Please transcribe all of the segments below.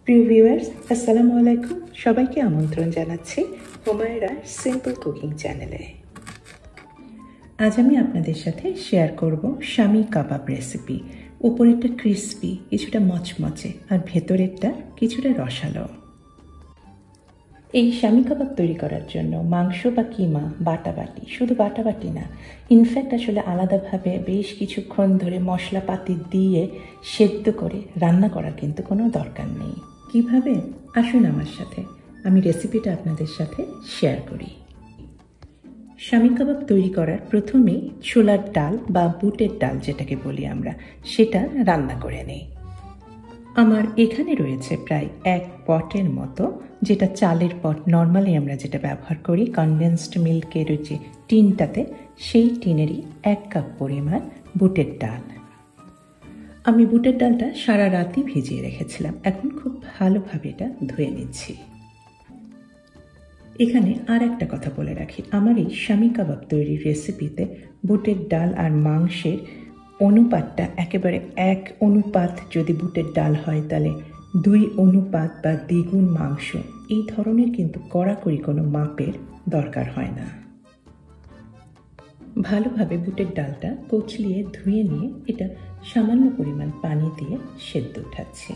প্রিয় ভিউয়ার্স, আসসালামু আলাইকুম। সবাইকে আমন্ত্রণ জানাচ্ছি হুমায়রার সিম্পল কুকিং চ্যানেলে। আজ আমি আপনাদের সাথে শেয়ার করব শামি কাবাব রেসিপি। উপরেরটা ক্রিসপি, কিছুটা মচমচে, আর ভেতরেরটা কিছুটা রসালো। এই শামি কাবাব তৈরি করার জন্য মাংস বা কিমা বাটাবাটি, শুধু বাটাবাটি না, ইনফ্যাক্ট আসলে আলাদাভাবে বেশ কিছুক্ষণ ধরে মশলাপাতি দিয়ে সেদ্ধ করে রান্না করার কিন্তু কোনো দরকার নেই। কিভাবে? আসুন আমার সাথে, আমি রেসিপিটা আপনাদের সাথে শেয়ার করি। শামি কাবাব তৈরি করার প্রথমেই ছোলার ডাল বা বুটের ডাল যেটাকে বলি আমরা, সেটা রান্না করে নেই। আমার এখানে রয়েছে প্রায় 1 পটের মতো, যেটা চালের পট নর্মালি আমরা যেটা ব্যবহার করি কনডেন্সড মিল্কের যে টিনটাতে, সেই টিনেরই 1 কাপ পরিমাণ বুটের ডাল। আমি বুটের ডালটা সারা রাতই ভিজিয়ে রেখেছিলাম। এখন খুব ভালোভাবে এটা ধুয়ে নিচ্ছি। এখানে আর একটা কথা বলে রাখি, আমার এই শামি কাবাব তৈরির রেসিপিতে বুটের ডাল আর মাংসের অনুপাতটা একেবারে 1 অনুপাত যদি বুটের ডাল হয়, তাহলে 2 অনুপাত বা দ্বিগুণ মাংস, এই ধরনের কিন্তু কড়াকড়ি কোনো মাপের দরকার হয় না। ভালোভাবে বুটের ডালটা কচলিয়ে ধুয়ে নিয়ে এটা সামান্য পরিমাণ পানি দিয়ে সেদ্ধ উঠাচ্ছি।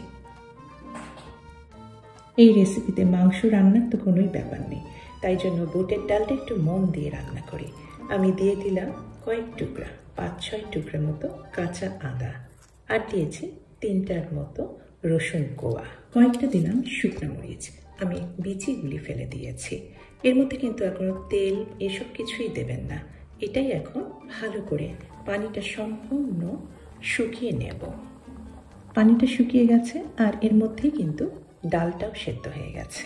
এই রেসিপিতে মাংস রান্নার তো কোনোই ব্যাপার নেই, তাই জন্য বুটের ডালটা একটু মন দিয়ে রান্না করি। আমি দিয়ে দিলাম কয়েক টুকরা, 5-6 টুকরা মতো কাঁচা আদা, আর দিয়েছি 3টার মতো রসুন কোয়া, কয়েকটা দিলাম শুকনো মরিচ। আমি বিচিগুলি ফেলে দিয়েছি। এর মধ্যে কিন্তু এখন তেল এসব কিছুই দেবেন না। এটাই এখন ভালো করে পানিটা সম্পূর্ণ শুকিয়ে নেব। পানিটা শুকিয়ে গেছে আর এর মধ্যেই কিন্তু ডালটাও সেদ্ধ হয়ে গেছে।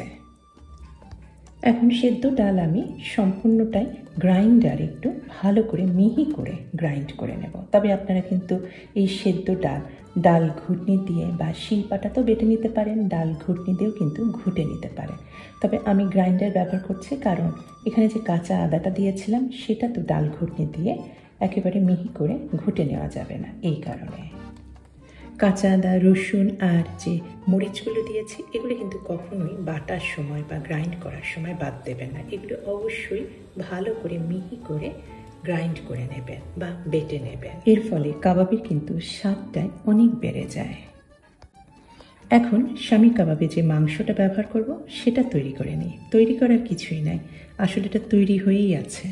এখন সেদ্ধ ডাল আমি সম্পূর্ণটাই গ্রাইন্ডারে একটু ভালো করে মিহি করে গ্রাইন্ড করে নেব। তবে আপনারা কিন্তু এই সেদ্ধ ডাল ঘুটনি দিয়ে বা শিলপাটাতেও বেটে নিতে পারেন, ডাল ঘুটনি দিয়েও কিন্তু ঘুটে নিতে পারেন। তবে আমি গ্রাইন্ডার ব্যবহার করছি, কারণ এখানে যে কাঁচা আদাটা দিয়েছিলাম সেটা তো ডাল ঘুটনি দিয়ে একেবারে মিহি করে ঘুটে নেওয়া যাবে না, এই কারণে। কাঁচা আদা, রসুন আর যে মরিচগুলো দিয়েছি, এগুলো কিন্তু কখনোই বাটার সময় বা গ্রাইন্ড করার সময় বাদ দেবেন না। এগুলো অবশ্যই ভালো করে মিহি করে গ্রাইন্ড করে নেবেন বা বেটে নেবেন। এর ফলে কাবাবের কিন্তু স্বাদটাই অনেক বেড়ে যায়। এখন শামি কাবাবে যে মাংসটা ব্যবহার করব সেটা তৈরি করে নিই। তৈরি করার কিছুই নাই, আসলে এটা তৈরি হয়েই আছে।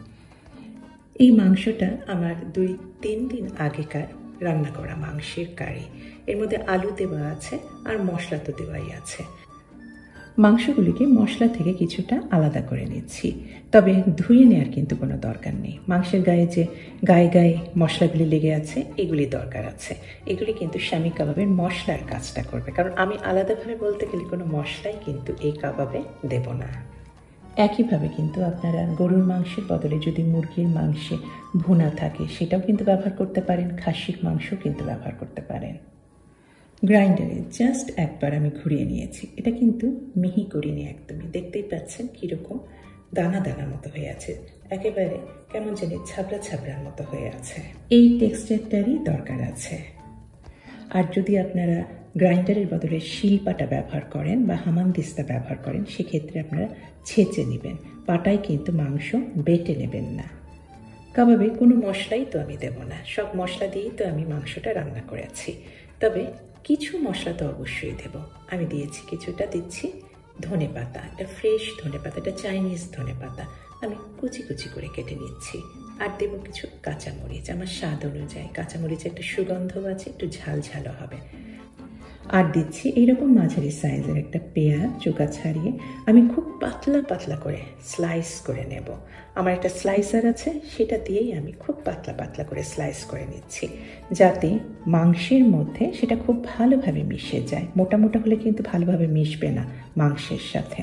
এই মাংসটা আমার 2-3 দিন আগেকার রান্না করা মাংসের কারি। এর মধ্যে আলু দেওয়া আছে আর মশলা তো দেওয়াই আছে। মাংসগুলিকে মশলা থেকে কিছুটা আলাদা করে নিচ্ছি, তবে ধুয়ে নেওয়ার কিন্তু কোনো দরকার নেই। মাংসের গায়ে যে গায়ে মশলাগুলি লেগে আছে, এগুলি দরকার আছে। এগুলি কিন্তু শামি কাবাবের মশলার কাজটা করবে, কারণ আমি আলাদাভাবে বলতে গেলে কোনো মশলাই কিন্তু এই কাবাবে দেব না। একইভাবে কিন্তু আপনারা গরুর মাংসের বদলে যদি মুরগির মাংসে ভুনা থাকে, সেটাও কিন্তু ব্যবহার করতে পারেন। খাসির মাংস কিন্তু ব্যবহার করতে পারেন। গ্রাইন্ডারে জাস্ট একবার আমি ঘুরিয়ে নিয়েছি। এটা কিন্তু মিহি করিনি একদমই, দেখতেই পাচ্ছেন কীরকম দানা দানা মতো হয়ে আছে, একেবারে কেমন জানি ছাবড়া ছাবড়ার মতো হয়ে আছে। এই টেক্সচারটারই দরকার আছে। আর যদি আপনারা গ্রাইন্ডারের বদলে শিলপাটা ব্যবহার করেন বা হামানদিস্তা ব্যবহার করেন, সেক্ষেত্রে আপনারা ছেঁচে নেবেন। পাটায় কিন্তু মাংস বেটে নেবেন না। কাবাবে কোনো মশলাই তো আমি দেব না, সব মশলা দিয়েই তো আমি মাংসটা রান্না করেছি। তবে কিছু মশলা তো অবশ্যই দেব। আমি কিছুটা দিচ্ছি ধনেপাতা, এটা ফ্রেশ ধনেপাতা, এটা চাইনিজ ধনেপাতা, আমি কুচি কুচি করে কেটে নিচ্ছি। আর দেবো কিছু কাঁচামরিচ, আমার স্বাদ অনুযায়ী। কাঁচামরিচের একটা সুগন্ধ আছে, একটু ঝাল ঝালও হবে। আর দিচ্ছি এইরকম মাঝারি সাইজের একটা পেঁয়াজ, চোখা ছাড়িয়ে আমি খুব পাতলা পাতলা করে স্লাইস করে নেব। আমার একটা স্লাইসার আছে, সেটা দিয়েই আমি খুব পাতলা পাতলা করে স্লাইস করে নিচ্ছি, যাতে মাংসের মধ্যে সেটা খুব ভালোভাবে মিশে যায়। মোটা মোটা হলে কিন্তু ভালোভাবে মিশবে না মাংসের সাথে।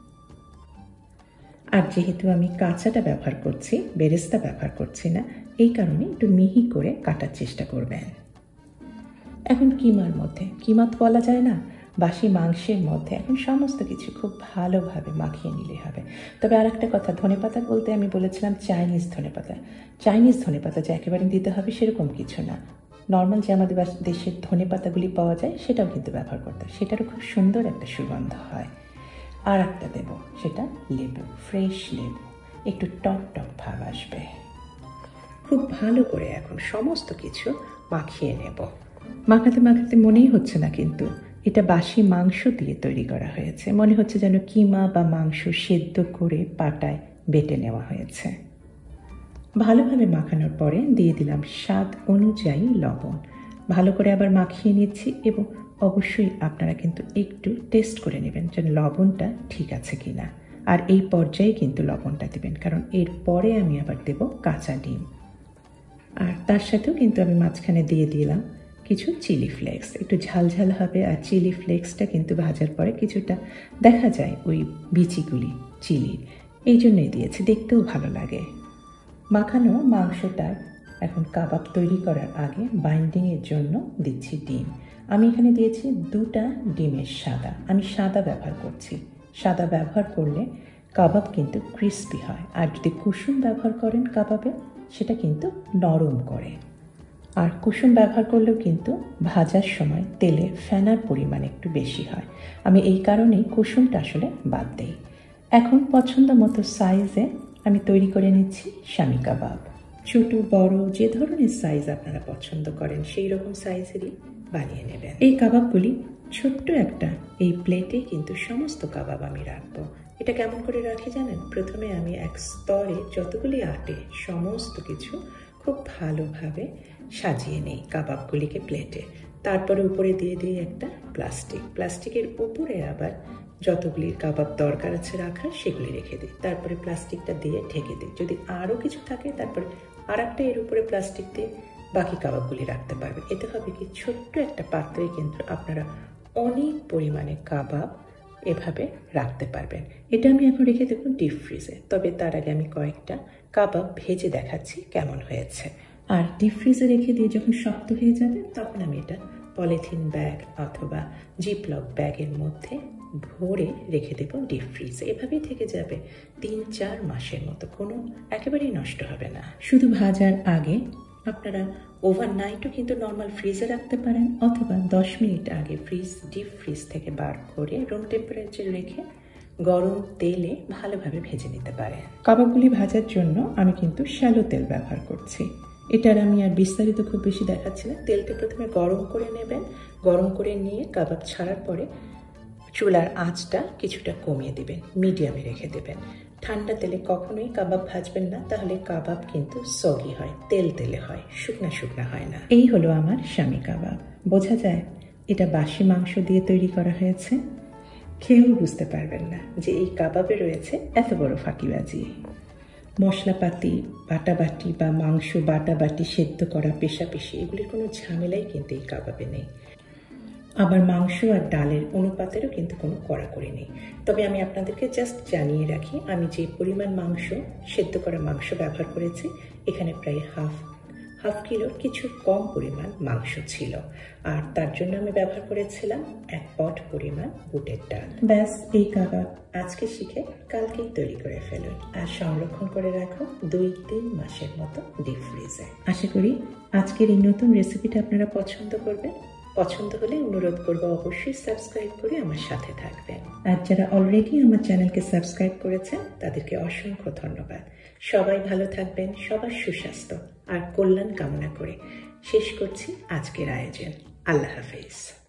আর যেহেতু আমি কাঁচাটা ব্যবহার করছি, বেরেস্তা ব্যবহার করছি না, এই কারণে একটু মিহি করে কাটার চেষ্টা করবেন। এখন কিমার মধ্যে, কিমা তো বলা যায় না, বাসি মাংসের মধ্যে এখন সমস্ত কিছু খুব ভালোভাবে মাখিয়ে নিলে হবে। তবে আর একটা কথা, ধনেপাতা বলতে আমি বলেছিলাম চাইনিজ ধনেপাতা। চাইনিজ ধনেপাতা যে একেবারে দিতে হবে সেরকম কিছু না। নর্মাল যে আমাদের দেশের ধনে পাতাগুলি পাওয়া যায় সেটাও কিন্তু ব্যবহার করতে হয়, সেটারও খুব সুন্দর একটা সুগন্ধ হয়। আর একটা দেব, সেটা লেবু, ফ্রেশ লেবু, একটু টক টক ভাব আসবে। খুব ভালো করে এখন সমস্ত কিছু মাখিয়ে নেব। মাখাতে মাখাতে মনেই হচ্ছে না কিন্তু এটা বাসি মাংস দিয়ে তৈরি করা হয়েছে, মনে হচ্ছে যেন কিমা বা মাংস সেদ্ধ করে পাটায় বেটে নেওয়া হয়েছে। ভালোভাবে মাখানোর পরে দিয়ে দিলাম স্বাদ অনুযায়ী লবণ। ভালো করে আবার মাখিয়ে নিচ্ছি এবং অবশ্যই আপনারা কিন্তু একটু টেস্ট করে নেবেন যেন লবণটা ঠিক আছে কিনা। আর এই পর্যায়ে কিন্তু লবণটা দেবেন, কারণ এরপরে আমি আবার দেব কাঁচা ডিম। আর তার সাথেও কিন্তু আমি মাঝখানে দিয়ে দিলাম কিছু চিলি ফ্লেক্স, একটু ঝালঝাল হবে। আর চিলি ফ্লেক্সটা কিন্তু ভাজার পরে কিছুটা দেখা যায় ওই বিচিগুলি চিলি, এই জন্যই দিয়েছি, দেখতেও ভালো লাগে। মাখানো মাংসটা এখন কাবাব তৈরি করার আগে বাইন্ডিংয়ের জন্য দিচ্ছি ডিম। আমি এখানে দিয়েছি 2টা ডিমের সাদা, আমি সাদা ব্যবহার করছি। সাদা ব্যবহার করলে কাবাব কিন্তু ক্রিস্পি হয়, আর যদি কুসুম ব্যবহার করেন কাবাবে সেটা কিন্তু নরম করে। আর কুসুম ব্যবহার করলেও কিন্তু ভাজার সময় তেলে ফেনার পরিমাণ একটু বেশি হয়, আমি এই কারণেই কুসুমটা আসলে বাদ দেই। এখন পছন্দ মতো সাইজে আমি তৈরি করে নিচ্ছি শামি কাবাব। ছোট বড় যে ধরনের সাইজ আপনারা পছন্দ করেন সেই রকম সাইজেরই বানিয়ে নেবেন। এই কাবাবগুলি ছোট্ট একটা এই প্লেটে কিন্তু সমস্ত কাবাব আমি রাখবো। এটা কেমন করে রাখি জানেন? প্রথমে আমি এক স্তরে যতগুলি আটে সমস্ত কিছু খুব ভালোভাবে সাজিয়ে নেই কাবাবগুলিকে প্লেটে, তারপরে উপরে দিয়ে দিই একটা প্লাস্টিকের উপরে আবার যতগুলি কাবাব দরকার আছে রাখার সেগুলি রেখে দিই, তারপরে প্লাস্টিকটা দিয়ে ঢেকে দিই। যদি আরও কিছু থাকে তারপরে আর একটা এর উপরে প্লাস্টিক দিয়ে বাকি কাবাবগুলি রাখতে পারবেন। এতে হবে কি, ছোট্ট একটা পাত্রে কিন্তু আপনারা অনেক পরিমাণে কাবাব এভাবে রাখতে পারবেন। এটা আমি এখন রেখে দেবো ডিপ ফ্রিজে, তবে তার আগে আমি কয়েকটা কাবাব ভেজে দেখাচ্ছি কেমন হয়েছে। আর ডিপ ফ্রিজে রেখে দিয়ে যখন শক্ত হয়ে যাবে তখন আমি এটা পলিথিন ব্যাগ অথবা জিপলক ব্যাগের মধ্যে ভরে রেখে দেবো ডিপ ফ্রিজে। এভাবেই থেকে যাবে 3-4 মাসের মতো, কোনো একেবারেই নষ্ট হবে না। শুধু ভাজার আগে আপনারা ওভারনাইটও কিন্তু নর্মাল ফ্রিজে রাখতে পারেন, অথবা 10 মিনিট আগে ডিপ ফ্রিজ থেকে বার করে রুম টেম্পারেচার রেখে গরম তেলে ভালোভাবে ভেজে নিতে পারেন। কাবাবগুলি ভাজার জন্য আমি কিন্তু শ্যালো তেল ব্যবহার করছি। এটার আমি আর বিস্তারিত খুব বেশি দেখাচ্ছি না। তেলটা প্রথমে গরম করে নেবেন, গরম করে নিয়ে কাবাব ছাড়ার পরে চুলার আঁচটা কিছুটা কমিয়ে দেবেন, মিডিয়ামে রেখে দেবেন। ঠান্ডা তেলে কখনোই কাবাব ভাজবেন না, তাহলে কাবাব কিন্তু সগি হয়, তেলে হয়, শুকনা হয় না। এই হলো আমার শামি কাবাব। বোঝা যায় এটা বাসি মাংস দিয়ে তৈরি করা হয়েছে। খেয়েও বুঝতে পারবেন না যে এই কাবাবে রয়েছে এত বড় ফাঁকিবাজি। মশলাপাতি বাটাবাটি বা মাংস বাটাবাটি সেদ্ধ করা পেশাপেশি এগুলির কোনো ঝামেলাই কিন্তু এই কাবাবে নেই। আবার মাংস আর ডালের অনুপাতেরও কিন্তু কোনো কড়াকড়ি নেই। তবে আমি আপনাদেরকে জাস্ট জানিয়ে রাখি, আমি যে পরিমাণ মাংস সেদ্ধ করা মাংস ব্যবহার করেছি এখানে প্রায় হাফ কিলোর কিছু কম পরিমাণ মাংস ছিল, আর তার জন্য আমি ব্যবহার করেছিলাম 1 পট পরিমাণ বুটের ডাল। ব্যাস, এই কাবাব আজকে শিখে কালকেই তৈরি করে ফেলুন আর সংরক্ষণ করে রাখো 2-3 মাসের মতো ডিপ ফ্রিজে। আশা করি আজকের এই নতুন রেসিপিটা আপনারা পছন্দ করবেন। পছন্দ হলে অনুরোধ করবো অবশ্যই সাবস্ক্রাইব করে আমার সাথে থাকবেন। আর যারা অলরেডি আমার চ্যানেলকে সাবস্ক্রাইব করেছেন তাদেরকে অসংখ্য ধন্যবাদ। সবাই ভালো থাকবেন, সবার সুস্বাস্থ্য আর কল্যাণ কামনা করে শেষ করছি আজকের আয়োজন। আল্লাহ হাফেজ।